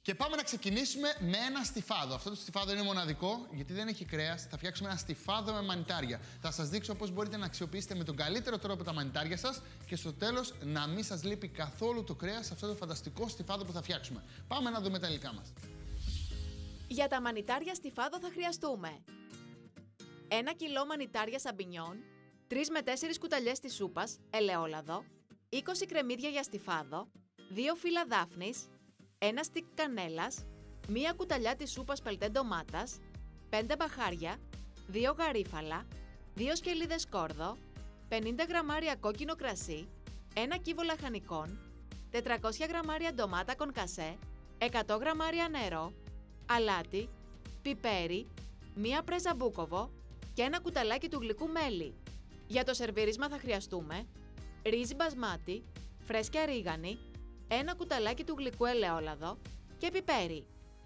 Και πάμε να ξεκινήσουμε με ένα στιφάδο. Αυτό το στιφάδο είναι μοναδικό γιατί δεν έχει κρέας. Θα φτιάξουμε ένα στιφάδο με μανιτάρια. Θα σας δείξω πώς μπορείτε να αξιοποιήσετε με τον καλύτερο τρόπο τα μανιτάρια σας και στο τέλος να μην σας λείπει καθόλου το κρέας σε αυτό το φανταστικό στιφάδο που θα φτιάξουμε. Πάμε να δούμε τα υλικά μας. Για τα μανιτάρια στιφάδο θα χρειαστούμε 1 κιλό μανιτάρια σαμπινιόν, 3 με 4 κουταλιές της σούπας ελαιόλαδο, 20 κρεμμύδια για στιφάδο, 2 φύλλα δάφνης, 1 στικ κανέλας, 1 κουταλιά της σούπας πελτέ ντομάτας, 5 μπαχάρια, 2 γαρίφαλα, 2 σκελίδες σκόρδο, 50 γραμμάρια κόκκινο κρασί, 1 κύβο λαχανικών, 400 γραμμάρια ντομάτα κονκασέ, 100 γραμμάρια νερό, αλάτι, πιπέρι, 1 πρέζα μπούκοβο και 1 κουταλάκι του γλυκού μέλι. Για το σερβίρισμα θα χρειαστούμε ρύζι μπασμάτι, φρέσκια ρίγανη, 1 κουταλάκι του γλυκού ελαιόλαδο και πιπέρι.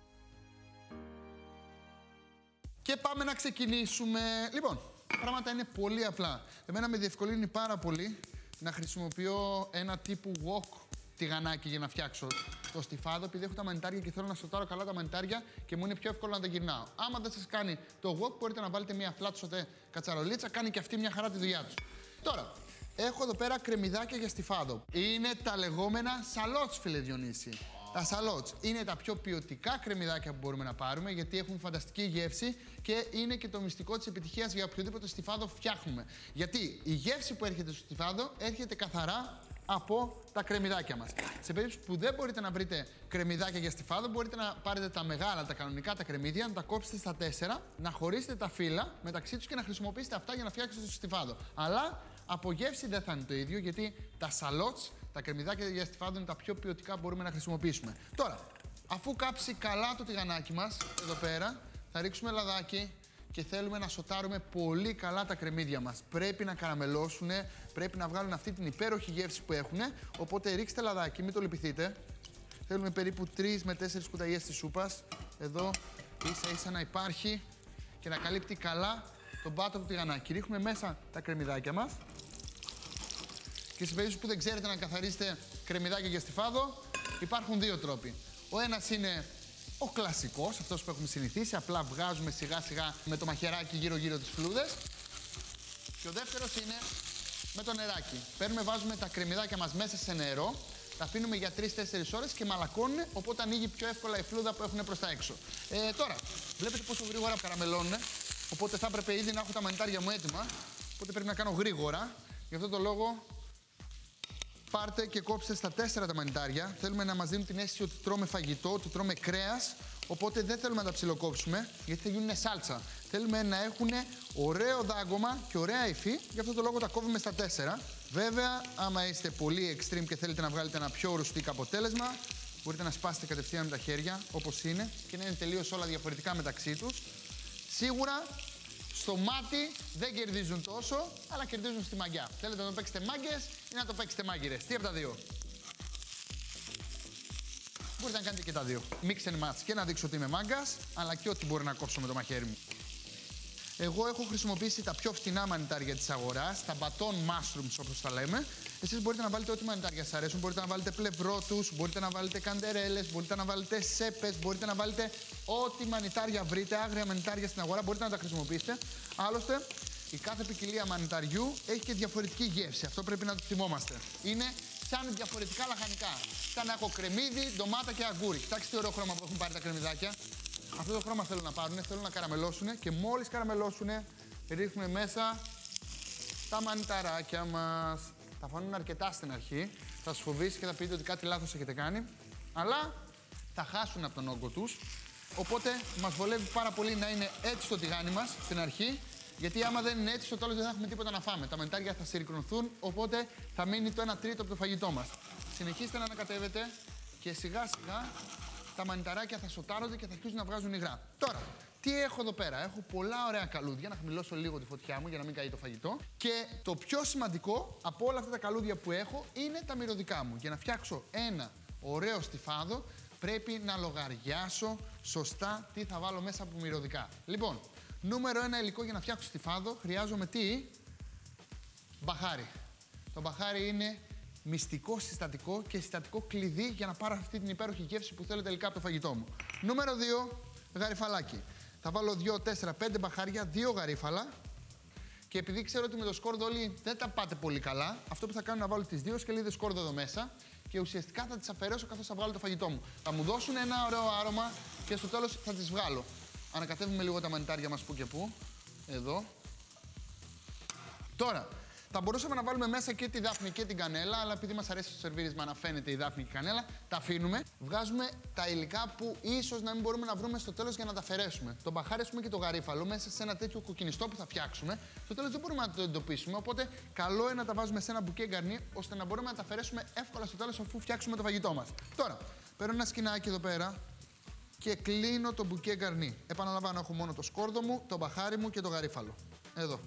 Και πάμε να ξεκινήσουμε. Λοιπόν, τα πράγματα είναι πολύ απλά. Εμένα με διευκολύνει πάρα πολύ να χρησιμοποιώ ένα τύπου wok τηγανάκι για να φτιάξω το στιφάδο, επειδή έχω τα μανιτάρια και θέλω να σοτάρω καλά τα μανιτάρια και μου είναι πιο εύκολο να τα γυρνάω. Άμα δεν σας κάνει το wok, μπορείτε να βάλετε μια flat σοτέ κατσαρολίτσα, κάνει και αυτή μια χαρά τη δουλειά τους. Τώρα, έχω εδώ πέρα κρεμμυδάκια για στιφάδο. Είναι τα λεγόμενα σαλότς, φίλε Διονύση. Τα σαλότς είναι τα πιο ποιοτικά κρεμμυδάκια που μπορούμε να πάρουμε, γιατί έχουν φανταστική γεύση και είναι και το μυστικό της επιτυχίας για οποιοδήποτε στιφάδο φτιάχνουμε. Γιατί η γεύση που έρχεται στο στιφάδο έρχεται καθαρά από τα κρεμμυδάκια μας. Σε περίπτωση που δεν μπορείτε να βρείτε κρεμμυδάκια για στιφάδο, μπορείτε να πάρετε τα μεγάλα, τα κανονικά τα κρεμμύδια, να τα κόψετε στα 4, να χωρίσετε τα φύλλα μεταξύ τους και να χρησιμοποιήσετε αυτά για να φτιάξετε το στιφάδο. Αλλά από γεύση δεν θα είναι το ίδιο, γιατί τα σαλότς, τα κρεμμυδάκια για στιφάδο, είναι τα πιο ποιοτικά που μπορούμε να χρησιμοποιήσουμε. Τώρα, αφού κάψει καλά το τηγανάκι μας, εδώ πέρα, θα ρίξουμε λαδάκι. Και θέλουμε να σοτάρουμε πολύ καλά τα κρεμμύδια μας. Πρέπει να καραμελώσουν, πρέπει να βγάλουν αυτή την υπέροχη γεύση που έχουν. Οπότε ρίξτε λαδάκι, μην το λυπηθείτε. Θέλουμε περίπου 3 με 4 κουταλιές της σούπας. Εδώ ίσα-ίσα να υπάρχει και να καλύπτει καλά τον πάτο του τηγανάκι. Ρίχνουμε μέσα τα κρεμμυδάκια μας. Και σε περίπτωση που δεν ξέρετε να καθαρίσετε κρεμμυδάκια για στιφάδο, υπάρχουν 2 τρόποι. Ο ένας είναι ο κλασικός, αυτός που έχουμε συνηθίσει, απλά βγάζουμε σιγά σιγά με το μαχαιράκι γύρω-γύρω τις φλούδες. Και ο δεύτερος είναι με το νεράκι. Παίρνουμε, βάζουμε τα κρεμμυδάκια μας μέσα σε νερό, τα αφήνουμε για 3-4 ώρες και μαλακώνουν, οπότε ανοίγει πιο εύκολα η φλούδα που έχουν προς τα έξω. Τώρα, βλέπετε πόσο γρήγορα καραμελώνουν, οπότε θα έπρεπε ήδη να έχω τα μανιτάρια μου έτοιμα, οπότε πρέπει να κάνω γρήγορα. Γι' αυτό το λόγο πάρτε και κόψτε στα 4 τα μανιτάρια. Θέλουμε να μας δίνουν την αίσθηση ότι τρώμε φαγητό, ότι τρώμε κρέας. Οπότε δεν θέλουμε να τα ψιλοκόψουμε, γιατί θα γίνουν σάλτσα. Θέλουμε να έχουν ωραίο δάγκωμα και ωραία υφή. Γι' αυτό το λόγο τα κόβουμε στα 4. Βέβαια, άμα είστε πολύ extreme και θέλετε να βγάλετε ένα πιο ρουστικ αποτέλεσμα, μπορείτε να σπάσετε κατευθείαν με τα χέρια, όπως είναι, και να είναι τελείως όλα διαφορετικά μεταξύ τους. Σίγουρα στο μάτι δεν κερδίζουν τόσο, αλλά κερδίζουν στη μαγιά. Θέλετε να το παίξετε μάγκες ή να το παίξετε μάγκυρες? Τι από τα δύο? Μπορείτε να κάνετε και τα δύο. Mix and match, και να δείξω ότι είμαι μάγκας, αλλά και ότι μπορεί να κόψω με το μαχαίρι μου. Εγώ έχω χρησιμοποιήσει τα πιο φτηνά μανιτάρια της αγοράς, τα baton mushrooms όπως τα λέμε. Εσείς μπορείτε να βάλετε ό,τι μανιτάρια σας αρέσουν. Μπορείτε να βάλετε πλευρότους, μπορείτε να βάλετε καντερέλες, μπορείτε να βάλετε σέπες, μπορείτε να βάλετε ό,τι μανιτάρια βρείτε, άγρια μανιτάρια στην αγορά, μπορείτε να τα χρησιμοποιήσετε. Άλλωστε, η κάθε ποικιλία μανιταριού έχει και διαφορετική γεύση. Αυτό πρέπει να το θυμόμαστε. Είναι σαν διαφορετικά λαχανικά. Σαν να έχω κρεμμύδι, ντομάτα και αγκούρι. Κοιτάξτε τι ωραίο χρώμα που έχουν πάρει τα κρεμμυδάκια. Αυτό το χρώμα θέλουν να πάρουν, θέλουν να καραμελώσουν και μόλις καραμελώσουν, ρίχνουμε μέσα τα μανιταράκια μας. Θα φανούν αρκετά στην αρχή, θα σας φοβήσει και θα πείτε ότι κάτι λάθος έχετε κάνει, αλλά θα χάσουν από τον όγκο τους. Οπότε μας βολεύει πάρα πολύ να είναι έτσι το τηγάνι μας στην αρχή, γιατί άμα δεν είναι έτσι, στο τέλος δεν θα έχουμε τίποτα να φάμε. Τα μανιτάρια θα συρρικνωθούν, οπότε θα μείνει το 1/3 από το φαγητό μας. Συνεχίστε να ανακατεύετε και σιγά σιγά τα μανιταράκια θα σοτάρονται και θα αρχίσουν να βγάζουν υγρά. Τώρα, τι έχω εδώ πέρα? Έχω πολλά ωραία καλούδια, να χαμηλώσω λίγο τη φωτιά μου για να μην καεί το φαγητό. Και το πιο σημαντικό από όλα αυτά τα καλούδια που έχω είναι τα μυρωδικά μου. Για να φτιάξω ένα ωραίο στιφάδο, πρέπει να λογαριάσω σωστά τι θα βάλω μέσα από μυρωδικά. Λοιπόν, νούμερο 1 υλικό για να φτιάξω στιφάδο, χρειάζομαι τι? Μπαχάρι. Το μπαχάρι είναι μυστικό συστατικό και συστατικό κλειδί για να πάρω αυτή την υπέροχη γεύση που θέλω τελικά από το φαγητό μου. Νούμερο 2, γαριφαλάκι. Θα βάλω 2, 4, 5 μπαχάρια, 2 γαρίφαλα. Και επειδή ξέρω ότι με το σκόρδο όλοι δεν τα πάτε πολύ καλά, αυτό που θα κάνω είναι να βάλω τις 2 σκελίδες σκόρδο εδώ μέσα και ουσιαστικά θα τις αφαιρέσω καθώς θα βγάλω το φαγητό μου. Θα μου δώσουν ένα ωραίο άρωμα και στο τέλος θα τις βγάλω. Ανακατεύουμε λίγο τα μανιτάρια μας που και που. Εδώ. Τώρα, θα μπορούσαμε να βάλουμε μέσα και τη δάφνη και την κανέλα, αλλά επειδή μας αρέσει στο σερβίρισμα να φαίνεται η δάφνη και η κανέλα, τα αφήνουμε. Βγάζουμε τα υλικά που ίσως να μην μπορούμε να βρούμε στο τέλος για να τα αφαιρέσουμε. Το μπαχάρι, ας πούμε, και το γαρίφαλο μέσα σε ένα τέτοιο κοκκινιστό που θα φτιάξουμε, στο τέλος δεν μπορούμε να το εντοπίσουμε. Οπότε, καλό είναι να τα βάζουμε σε ένα μπουκέ γκαρνί, ώστε να μπορούμε να τα αφαιρέσουμε εύκολα στο τέλος αφού φτιάξουμε το φαγητό μας. Τώρα, παίρνω ένα σκηνάκι εδώ πέρα και κλείνω το μπουκέ γκαρνί. Επαναλαμβάνω, έχω μόνο το σκόρδο μου, το μπαχάρι μου και το γαρίφαλο. Εδώ.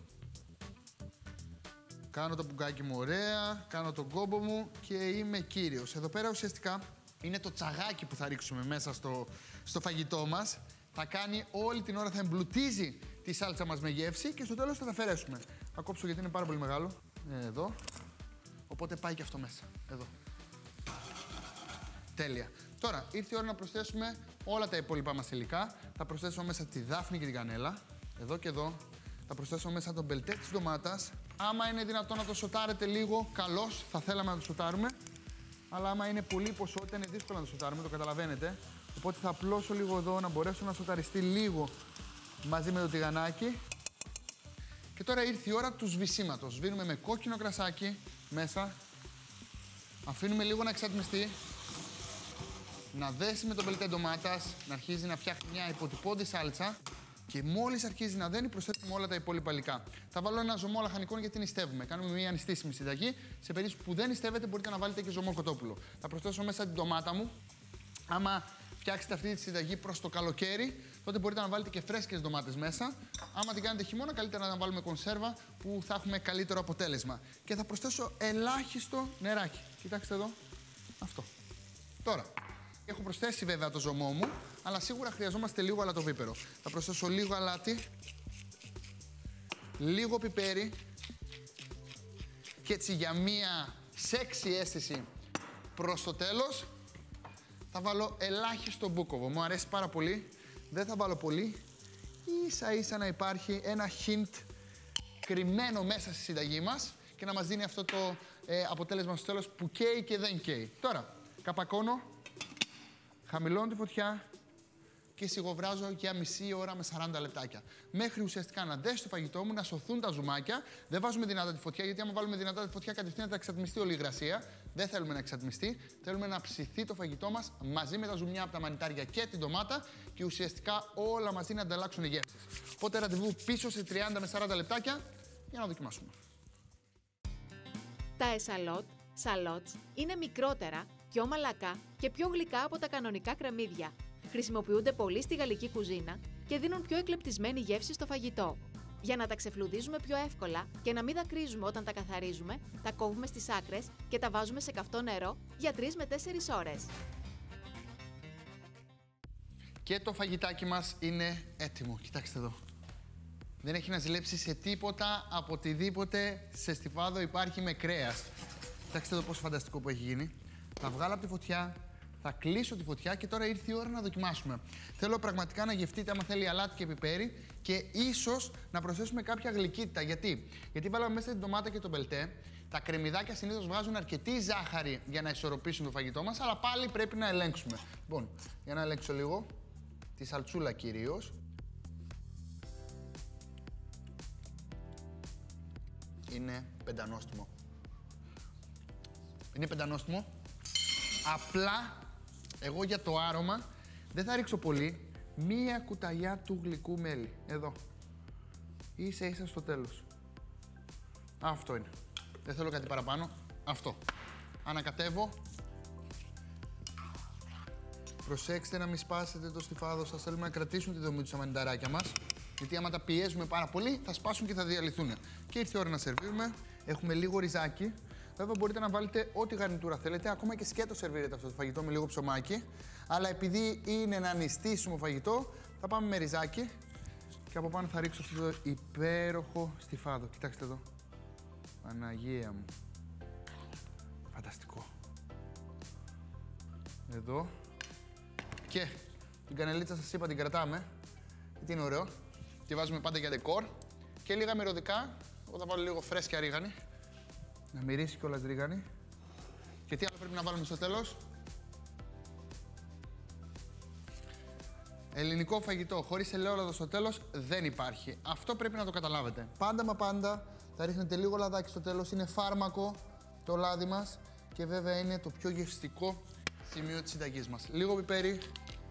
Κάνω το μπουκάκι μου ωραία, κάνω τον κόμπο μου και είμαι κύριος. Εδώ πέρα ουσιαστικά είναι το τσαγάκι που θα ρίξουμε μέσα στο φαγητό μας. Θα κάνει όλη την ώρα, θα εμπλουτίζει τη σάλτσα μας με γεύση και στο τέλος θα τα αφαιρέσουμε. Θα κόψω γιατί είναι πάρα πολύ μεγάλο. Εδώ. Οπότε πάει και αυτό μέσα. Εδώ. Τέλεια. Τώρα ήρθε η ώρα να προσθέσουμε όλα τα υπόλοιπα μας υλικά. Θα προσθέσω μέσα τη δάφνη και την κανέλα. Εδώ και εδώ. Θα προσθέσω μέσα τον μπελτέ της ντομάτας. Άμα είναι δυνατόν να το σοτάρετε λίγο, καλώς, θα θέλαμε να το σοτάρουμε. Αλλά άμα είναι πολύ ποσότητα, είναι δύσκολο να το σοτάρουμε, το καταλαβαίνετε. Οπότε θα απλώσω λίγο εδώ, να μπορέσω να σοταριστεί λίγο μαζί με το τηγανάκι. Και τώρα ήρθε η ώρα του σβησίματος. Σβήνουμε με κόκκινο κρασάκι μέσα. Αφήνουμε λίγο να εξατμιστεί. Να δέσει με το μπελτέ ντομάτας, να αρχίζει να φτιάχνει μια υποτυπώδη σάλτσα. Και μόλις αρχίζει να δένει, προσθέτουμε όλα τα υπόλοιπα υλικά. Θα βάλω ένα ζωμό λαχανικών γιατί νηστεύουμε. Κάνουμε μια νηστίσιμη συνταγή. Σε περίπτωση που δεν νηστεύετε, μπορείτε να βάλετε και ζωμό κοτόπουλο. Θα προσθέσω μέσα την ντομάτα μου. Άμα φτιάξετε αυτή τη συνταγή προς το καλοκαίρι, τότε μπορείτε να βάλετε και φρέσκες ντομάτες μέσα. Άμα την κάνετε χειμώνα, καλύτερα να βάλουμε κονσέρβα που θα έχουμε καλύτερο αποτέλεσμα. Και θα προσθέσω ελάχιστο νεράκι. Κοιτάξτε εδώ. Αυτό. Τώρα. Έχω προσθέσει βέβαια το ζωμό μου, αλλά σίγουρα χρειαζόμαστε λίγο αλατοβίπερο. Θα προσθέσω λίγο αλάτι, λίγο πιπέρι και έτσι για μία σεξι αίσθηση προς το τέλος θα βάλω ελάχιστο μπούκοβο. Μου αρέσει πάρα πολύ, δεν θα βάλω πολύ, ίσα ίσα να υπάρχει ένα hint κρυμμένο μέσα στη συνταγή μας και να μας δίνει αυτό το αποτέλεσμα στο τέλος που καίει και δεν καίει. Τώρα, καπακώνω. Χαμηλώνω τη φωτιά και σιγοβράζω για μισή ώρα με 40 λεπτάκια. Μέχρι ουσιαστικά να δέσει το φαγητό μου, να σωθούν τα ζουμάκια. Δεν βάζουμε δυνατά τη φωτιά, γιατί άμα βάλουμε δυνατά τη φωτιά, κατευθείαν θα εξατμιστεί όλη η υγρασία. Δεν θέλουμε να εξατμιστεί. Θέλουμε να ψηθεί το φαγητό μας μαζί με τα ζουμιά από τα μανιτάρια και την ντομάτα και ουσιαστικά όλα μαζί να ανταλλάξουν γεύσεις. Οπότε ραντεβού πίσω σε 30 με 40 λεπτάκια για να δοκιμάσουμε. Τα εσαλότ, σαλότς, είναι μικρότερα, πιο μαλακά και πιο γλυκά από τα κανονικά κρεμμύδια. Χρησιμοποιούνται πολύ στη γαλλική κουζίνα και δίνουν πιο εκλεπτισμένη γεύση στο φαγητό. Για να τα ξεφλουδίζουμε πιο εύκολα και να μην δακρύζουμε όταν τα καθαρίζουμε, τα κόβουμε στις άκρες και τα βάζουμε σε καυτό νερό για 3 με 4 ώρες. Και το φαγητάκι μας είναι έτοιμο. Κοιτάξτε εδώ. Δεν έχει να ζηλέψει σε τίποτα από οτιδήποτε σε στιφάδο υπάρχει με κρέας. Κοιτάξτε εδώ πόσο φανταστικό που έχει γίνει. Θα βγάλω από τη φωτιά, θα κλείσω τη φωτιά και τώρα ήρθε η ώρα να δοκιμάσουμε. Θέλω πραγματικά να γευτείτε άμα θέλει αλάτι και πιπέρι και ίσως να προσθέσουμε κάποια γλυκύτητα. Γιατί βάλαμε μέσα την ντομάτα και το μπελτέ. Τα κρεμμυδάκια συνήθως βγάζουν αρκετή ζάχαρη για να ισορροπήσουν το φαγητό μας, αλλά πάλι πρέπει να ελέγξουμε. Λοιπόν, για να ελέγξω λίγο τη σαλτσούλα κυρίως. Είναι πεντανόστιμο. Είναι πεντανόστιμο. Απλά, εγώ για το άρωμα δεν θα ρίξω πολύ. Μία κουταλιά του γλυκού μέλι. Εδώ. Ίσα ίσα στο τέλος. Αυτό είναι. Δεν θέλω κάτι παραπάνω. Αυτό. Ανακατεύω. Προσέξτε να μην σπάσετε το στιφάδο σας. Θέλουμε να κρατήσουν τη δομή του μανιταράκια μας. Γιατί άμα τα πιέζουμε πάρα πολύ θα σπάσουν και θα διαλυθούν. Και ήρθε η ώρα να σερβίρουμε. Έχουμε λίγο ριζάκι. Βέβαια μπορείτε να βάλετε ό,τι γαρνιτούρα θέλετε. Ακόμα και σκέτο σερβίρετε αυτό το φαγητό με λίγο ψωμάκι. Αλλά επειδή είναι ένα νηστίσιμο φαγητό, θα πάμε με ριζάκι. Και από πάνω θα ρίξω αυτό το υπέροχο στιφάδο. Κοιτάξτε εδώ. Παναγία μου. Φανταστικό. Εδώ. Και την κανελίτσα σας είπα την κρατάμε, γιατί είναι ωραίο. Τη βάζουμε πάντα για ντεκόρ. Και λίγα μυρωδικά. Εγώ θα βάλω λίγο φρέσκια ρίγανη. Να μυρίσει κιόλας ρίγανη. Και τι άλλο πρέπει να βάλουμε στο τέλος? Ελληνικό φαγητό χωρίς ελαιόλαδο στο τέλος δεν υπάρχει. Αυτό πρέπει να το καταλάβετε. Πάντα μα πάντα θα ρίχνετε λίγο λαδάκι στο τέλος. Είναι φάρμακο το λάδι μας και βέβαια είναι το πιο γευστικό σημείο της συνταγής μας. Λίγο πιπέρι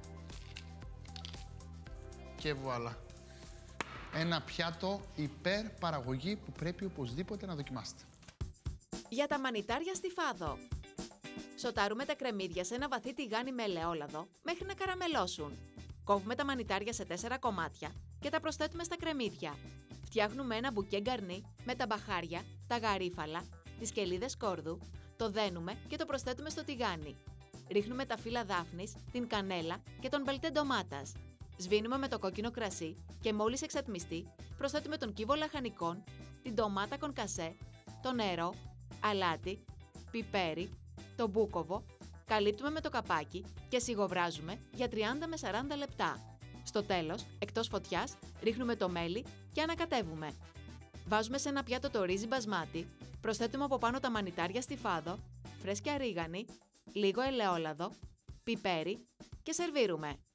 και βουάλα. Ένα πιάτο υπερπαραγωγή που πρέπει οπωσδήποτε να δοκιμάσετε. Για τα μανιτάρια στη Φάδο. Σοτάρουμε τα κρεμμύδια σε ένα βαθύ τηγάνι με ελαιόλαδο μέχρι να καραμελώσουν. Κόβουμε τα μανιτάρια σε 4 κομμάτια και τα προσθέτουμε στα κρεμμύδια. Φτιάχνουμε ένα μπουκέ γκαρνί με τα μπαχάρια, τα γαρίφαλα, τις κελίδες κόρδου, το δένουμε και το προσθέτουμε στο τηγάνι. Ρίχνουμε τα φύλλα δάφνης, την κανέλα και τον μπελτέ ντομάτας. Σβήνουμε με το κόκκινο κρασί και μόλις εξατμιστεί, προσθέτουμε τον κύβο λαχανικών, την ντομάτα κονκασέ, το νερό, αλάτι, πιπέρι, το μπούκοβο, καλύπτουμε με το καπάκι και σιγοβράζουμε για 30 με 40 λεπτά. Στο τέλος, εκτός φωτιάς, ρίχνουμε το μέλι και ανακατεύουμε. Βάζουμε σε ένα πιάτο το ρύζι μπασμάτι, προσθέτουμε από πάνω τα μανιτάρια στη Φάδο, φρέσκια ρίγανη, λίγο ελαιόλαδο, πιπέρι και σερβίρουμε.